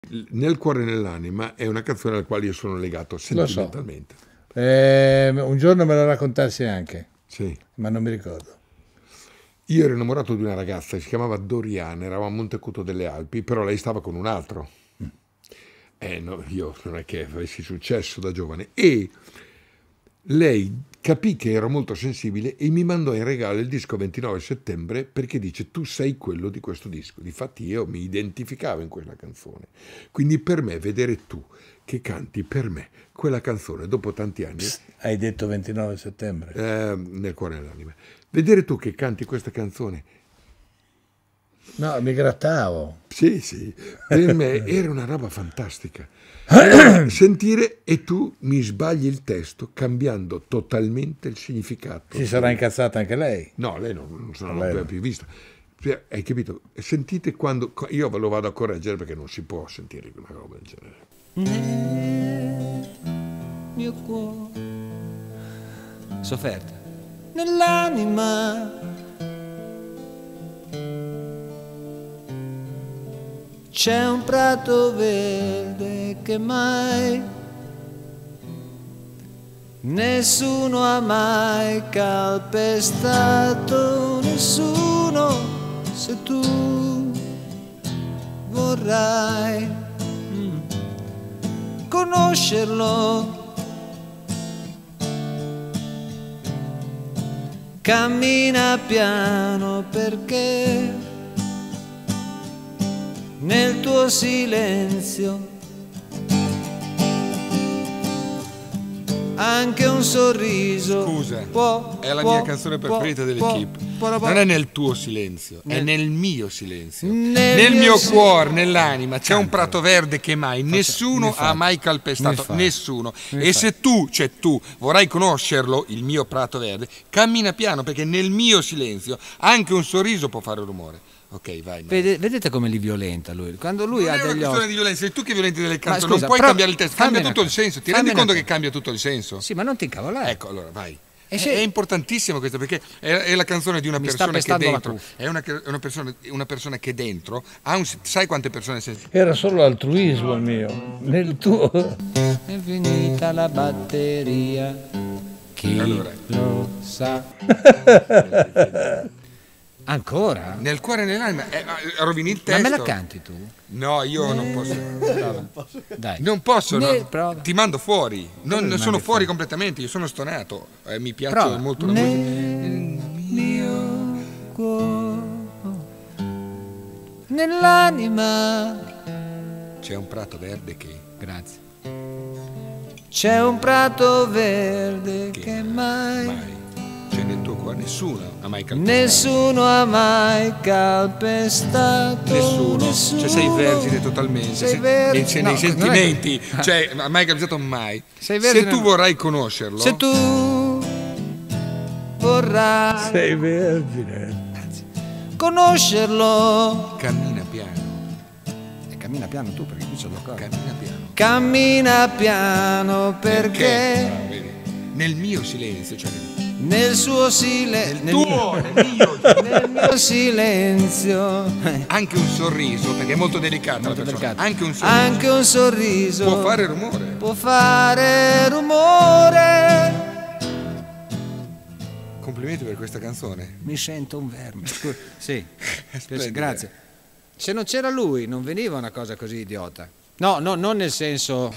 Nel cuore e nell'anima è una canzone alla quale io sono legato Lo so. sentimentalmente. Un giorno me lo raccontassi anche, Sì. ma non mi ricordo. Io ero innamorato di una ragazza, si chiamava Doriana, eravamo a Montecuto delle Alpi, però lei stava con un altro. No, io non è che avessi successo da giovane. E lei capì che ero molto sensibile e mi mandò in regalo il disco 29 settembre perché dice tu sei quello di questo disco. Difatti io mi identificavo in quella canzone. Quindi per me vedere tu che canti per me quella canzone dopo tanti anni, Hai detto 29 settembre. nel cuore e nell'anima, vedere tu che canti questa canzone, No, mi grattavo. sì, per me era una roba fantastica. Sentire e tu mi sbagli il testo cambiando totalmente il significato. Si sarà incazzata anche lei. No, lei non se Lei l'ho no. più vista. Cioè, hai capito? Sentite quando io ve lo vado a correggere perché non si può sentire una roba del genere. Nel mio cuore sofferta, nell'anima c'è un prato verde che mai nessuno ha mai calpestato, nessuno, se tu vorrai conoscerlo. Cammina piano perché nel tuo silenzio anche un sorriso. Scusa, può, è la può, mia canzone preferita può, dell'Equipe. può, Non è nel tuo silenzio, è nel mio silenzio. Nel Nel mio mio cuore, nell'anima, c'è un prato verde che mai nessuno ha mai calpestato. fai. Nessuno. E se tu, cioè tu, vorrai conoscerlo, il mio prato verde, cammina piano perché nel mio silenzio anche un sorriso può fare rumore. Ok, vai. Vedete come li violenta lui? Quando lui Non ha è una degli questione occhi. di violenza, sei tu che violenti delle canzoni, scusa, non puoi però cambiare il testo, fammi cambia una tutto il cosa. senso. Ti Fammi rendi una conto cosa. che cambia tutto il senso? Sì, ma non ti incavolare. Ecco, allora vai. E se- È importantissimo questo perché è la canzone di una Mi sta persona che pestando la dentro cuffia. è una persona che dentro ha un, sai quante persone Era solo altruismo il mio. Nel tuo. È finita la batteria. Chi Allora. lo sa? Ancora? nel cuore e nell'anima rovini il Ma testo. me la canti tu? No, io non posso. Dai. Non posso, no. Prova. Ti mando fuori. Non mi sono mandi fuori completamente, io sono stonato. Mi piace Prova. molto la musica. Nel mio cuore, nell'anima. C'è un prato verde che Grazie. C'è un prato verde che mai c'è nel tuo cuore nessuno ha mai calpestato. nessuno ha mai calpestato. Nessuno. Cioè sei vergine totalmente. Sei vergine. Nei No, non è sentimenti. che- Cioè, mai capitato mai. Sei Se vergine. tu vorrai conoscerlo. Se tu vorrai Sei vergine. conoscerlo, Cammina piano. e cammina piano tu perché qui c'è la cosa. Cammina piano. Cammina piano perché Vedi? Nel mio silenzio, cioè nel suo silenzio, nel mio silenzio, anche un sorriso, perché è molto delicata la persona. delicato. Anche un sorriso anche un sorriso può fare rumore. può fare rumore. Complimenti per questa canzone. Mi sento un verme. Scusa. Sì, Splendida. grazie. Se non c'era lui non veniva una cosa così idiota. No, non nel senso.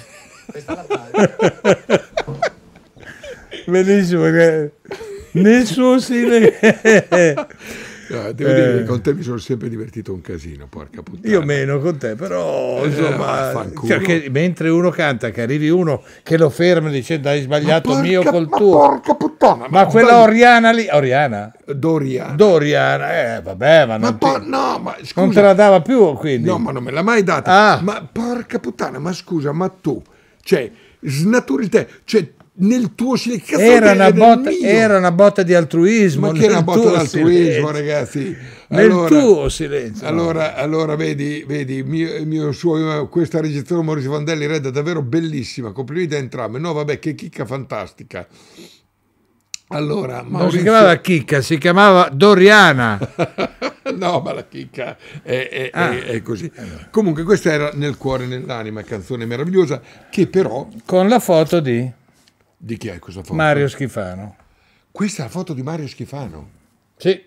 Benissimo, che nel suo silenzio. No, devo dire che con te mi sono sempre divertito un casino, porca puttana. Io meno con te, però insomma, vaffanculo. cioè che mentre uno canta, che arrivi uno che lo ferma dicendo hai sbagliato Ma mio porca- col ma tuo. porca puttana, Ma quella sbagli- Oriana lì, Oriana? Doriana. Doriana, vabbè, ma Ma non, no, ma non te scusa. la dava più quindi. No, ma non me l'ha mai data. Ah. Ma porca puttana, ma scusa, ma tu, cioè, snaturi te, cioè, nel tuo silenzio. Era una botta di altruismo. Ma che è una nel botta tuo d'altruismo, silenzio. ragazzi. Nel tuo silenzio. Allora vedi, questa registrazione Maurizio Vandelli Red è davvero bellissima. Complimenti a entrambi. No, vabbè, che chicca fantastica. Allora, Non si Maurizio... chiamava Chicca, si chiamava Doriana. No, ma la chicca è così. Comunque questa era Nel cuore, nell'anima, canzone meravigliosa che però... Con la foto di Di chi è questa foto? Mario Schifano. Questa è la foto di Mario Schifano. Sì.